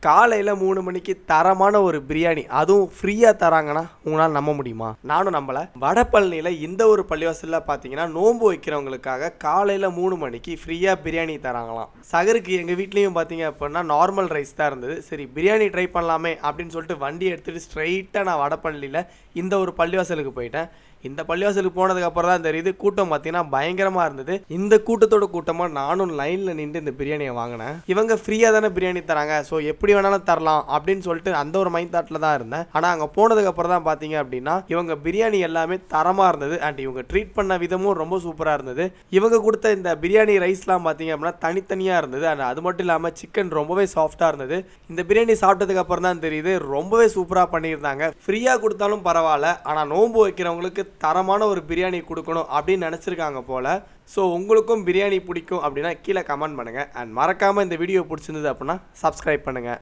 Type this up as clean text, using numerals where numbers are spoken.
காலையில் 3 மணிக்கு தரமான ஒரு பிரியாணி அதுவும் ஃப்ரீயாக தராங்கன்னா உங்களால் நம்ப முடியுமா? நானும் நம்பலை. வடபழனியில் இந்த ஒரு பள்ளிவாசலில் பார்த்தீங்கன்னா நோன்பு வைக்கிறவங்களுக்காக காலையில் 3 மணிக்கு ஃப்ரீயாக பிரியாணி தராங்களாம். சகருக்கு எங்கள் வீட்லேயும் பார்த்தீங்க அப்படின்னா நார்மல் ரைஸ் தான் இருந்தது. சரி பிரியாணி ட்ரை பண்ணலாமே அப்படின்னு சொல்லிட்டு வண்டி எடுத்துகிட்டு ஸ்ட்ரைட்டாக நான் வடபழனியில் இந்த ஒரு பள்ளிவாசலுக்கு போயிட்டேன். இந்த பள்ளிவாசலுக்கு போனதுக்கு அப்புறம் தான் தெரியுது கூட்டம் பார்த்தீங்கன்னா பயங்கரமாக இருந்தது. இந்த கூட்டத்தோட கூட்டமாக நானும் லைனில் நின்று இந்த பிரியாணியை வாங்கினேன். இவங்க ஃப்ரீயாக தானே பிரியாணி தராங்க, ஸோ எப்படி வேணாலும் தரலாம் அப்படின்னு சொல்லிட்டு அந்த ஒரு மைண்ட் தாட்டில் தான் இருந்தேன். ஆனால் அங்கே போனதுக்கு அப்புறம் தான் பார்த்தீங்க அப்படின்னா இவங்க பிரியாணி எல்லாமே தரமாக இருந்தது. அண்ட் இவங்க ட்ரீட் பண்ண விதமும் ரொம்ப சூப்பராக இருந்தது. இவங்க கொடுத்த இந்த பிரியாணி ரைஸ்லாம் பார்த்தீங்க அப்படின்னா தனித்தனியாக இருந்தது. அண்ட் அது மட்டும் இல்லாமல் சிக்கன் ரொம்பவே சாஃப்டாக இருந்தது. இந்த பிரியாணி சாப்பிட்டதுக்கு அப்புறம் தான் தெரியுது ரொம்பவே சூப்பராக பண்ணியிருந்தாங்க. ஃப்ரீயாக கொடுத்தாலும் பரவாயில்ல, ஆனால் நோன்பு வைக்கிறவங்களுக்கு தரமான ஒரு பிரியாணி கொடுக்கணும் அப்படின்னு நினச்சிருக்காங்க போல். ஸோ உங்களுக்கும் பிரியாணி பிடிக்கும் அப்படின்னா கீழே கமெண்ட் பண்ணுங்கள். அண்ட் மறக்காமல் இந்த வீடியோ பிடிச்சிருந்தது அப்படின்னா சப்ஸ்கிரைப் பண்ணுங்கள்.